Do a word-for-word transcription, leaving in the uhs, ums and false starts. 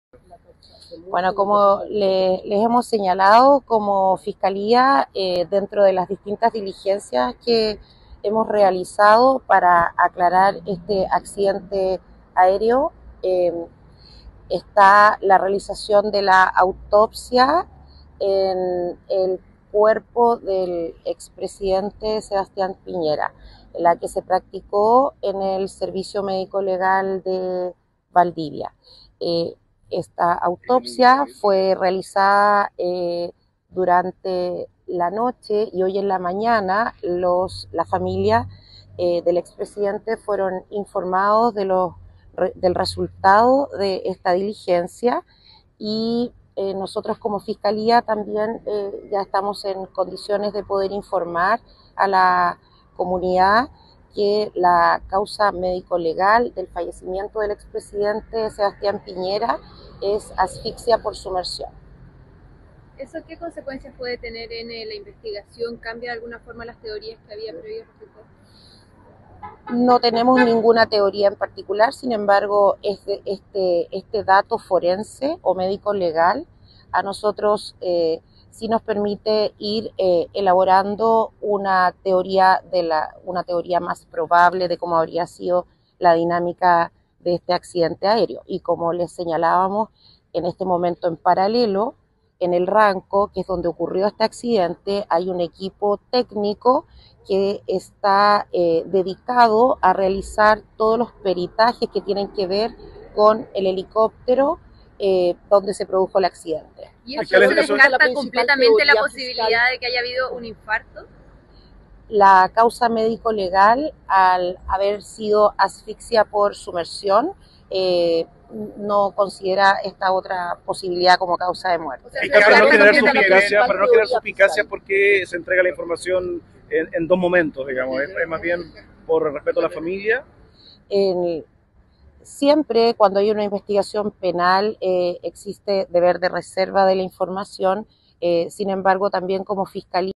Bueno, como le, les hemos señalado como Fiscalía, eh, dentro de las distintas diligencias que hemos realizado para aclarar este accidente aéreo, eh, está la realización de la autopsia en el cuerpo del expresidente Sebastián Piñera, la que se practicó en el Servicio Médico Legal de Valdivia. Eh, esta autopsia fue realizada eh, durante la noche y hoy en la mañana los, la familia eh, del expresidente fueron informados de los del resultado de esta diligencia y eh, nosotros como Fiscalía también eh, ya estamos en condiciones de poder informar a la comunidad que la causa médico-legal del fallecimiento del expresidente Sebastián Piñera es asfixia por sumersión. ¿Eso qué consecuencias puede tener en eh, la investigación? ¿Cambia de alguna forma las teorías que había previas respecto? No tenemos ninguna teoría en particular, sin embargo, este, este, este dato forense o médico legal a nosotros eh, sí nos permite ir eh, elaborando una teoría, de la, una teoría más probable de cómo habría sido la dinámica de este accidente aéreo. Y como les señalábamos, en este momento en paralelo, en el Ranco, que es donde ocurrió este accidente, hay un equipo técnico que está eh, dedicado a realizar todos los peritajes que tienen que ver con el helicóptero eh, donde se produjo el accidente. ¿Y eso se descarta completamente la posibilidad de que haya habido un infarto? La causa médico-legal, al haber sido asfixia por sumersión, eh, no considera esta otra posibilidad como causa de muerte. O sea, para, no generar suspicacia, para no generar suspicacia, ¿por qué se entrega la información en, en dos momentos, digamos? ¿Es, es más bien por respeto a la familia? En, siempre cuando hay una investigación penal eh, existe deber de reserva de la información, eh, sin embargo también como Fiscalía